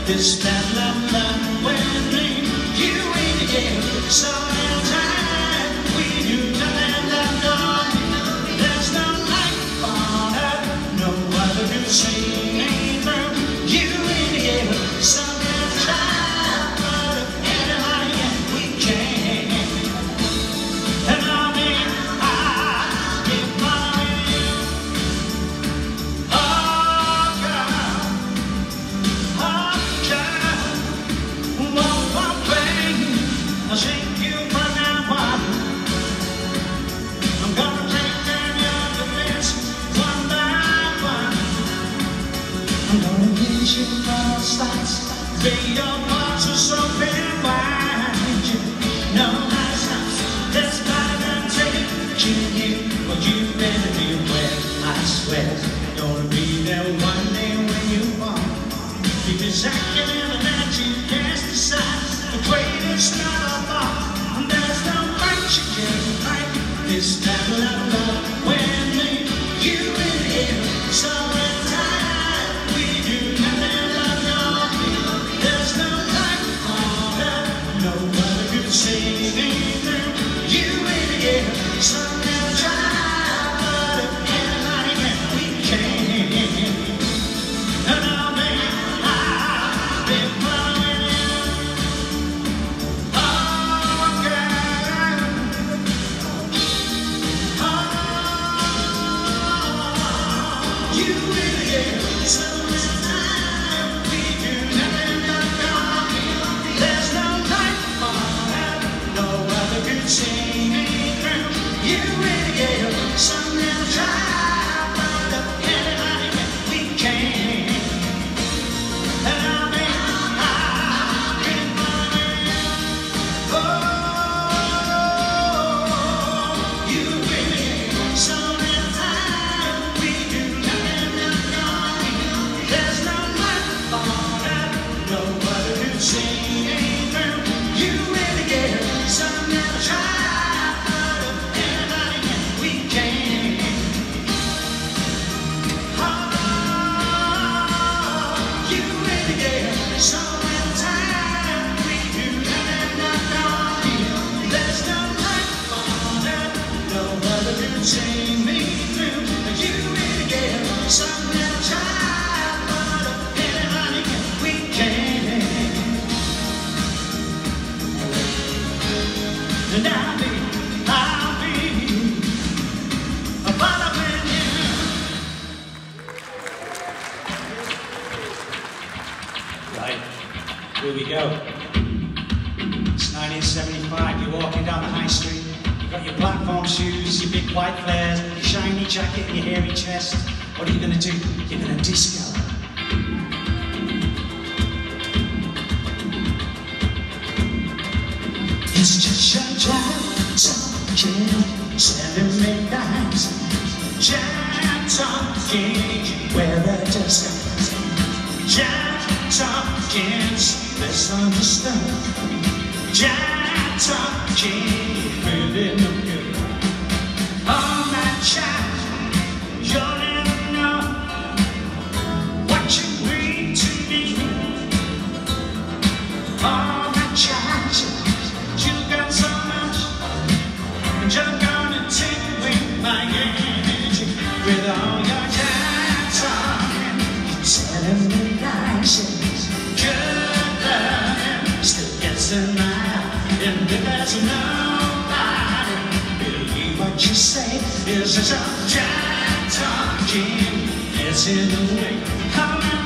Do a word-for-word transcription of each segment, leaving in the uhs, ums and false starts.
This time love, love, when me, you ain't again. So in time, we do nothing love, no. There's no light on earth, no other to see me through. You ain't again. So in time, but if anybody we can. And I mean, I get following you. Oh, girl, oh, girl, won't my pain, I'll shake you from now on. I'm gonna take down your defense one by one. I'm gonna get you from the sights, lay your parts are so very wide. No, that's not, that's not gonna take you, but you better be aware, I swear. Gonna be there one day when you want. Because I can never let you cast aside the greatest love of all. There's no fight you can fight. This time love, love, when me, you in here. So in time, we do nothing love, no. There's no light on earth, no other could see me through. You in here. So never try, but if anybody can, we can. And I'll be and I'll be, I'll be following you. Right, here we go. It's nineteen seventy-five, you're walking down the high street. You've got your platform shoes, your big white flares, your shiny jacket and your hairy chest. What are you gonna do? You're gonna disco. It's just your jam talking, seven midnight. Jam talking, where the disco. Jam talking, misunderstood. Jam talking, really no good. Oh my child, you'll never know what you bring to me. Oh my child, you're gonna take away my energy with all your time talking, telling me lies, good loving still gets in my eye, and there's nobody believe what you say is just a time talking. It's in the way. Come on.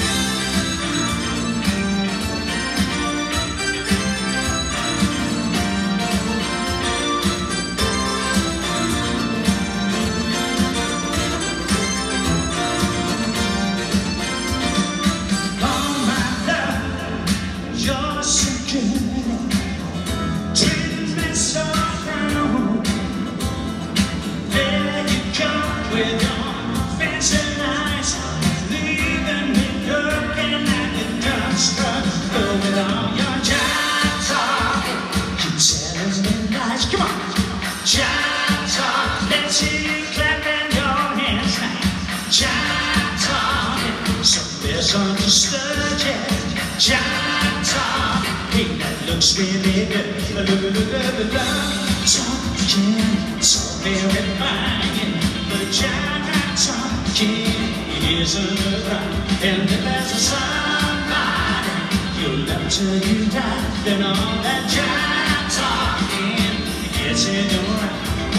With your fancy eyes, leaving me looking at the dumpster. With all your jive talking, you telling me lies. Come on, jive talk. Let's hear you clapping your hands now. Jive talking, so misunderstood, yeah. Giant talk, hey, that looks really good. Look, look, look, look, look, talking, so very fine. But giant talking isn't right. And if there's a somebody you'll love till you die, then all that giant talking gets in your eye.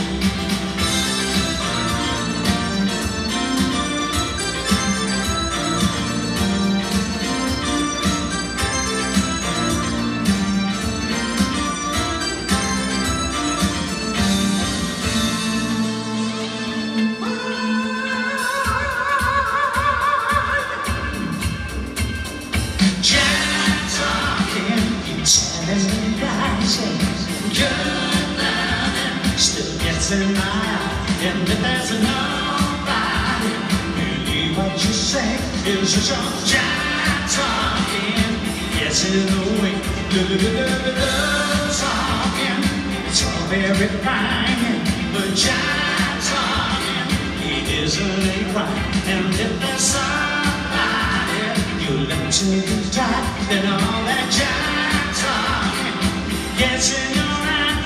Still gets in my eye, and if there's nobody believe what you say is just your giant talking gets in the way. Love talking, it's all very fine, but giant talking it isn't a crime. And if there's somebody you love to be tied, then all that giant talking gets in your eye.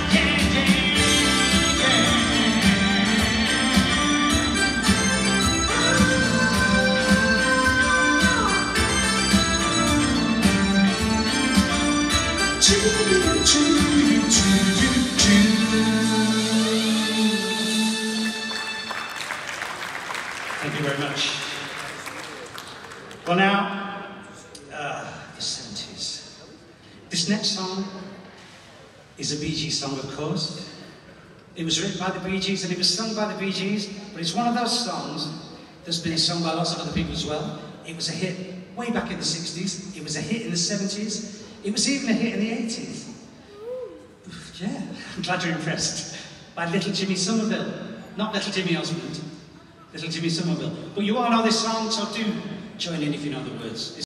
Thank you very much. Well now, uh, the seventies. This next song is a Bee Gees song, of course. It was written by the Bee Gees and it was sung by the Bee Gees, but it's one of those songs that's been sung by lots of other people as well. It was a hit way back in the sixties, it was a hit in the seventies, it was even a hit in the eighties. Yeah, I'm glad you're impressed. By Little Jimmy Somerville. Not Little Jimmy Osmond, Little Jimmy Somerville. But you all know this song, so do join in if you know the words.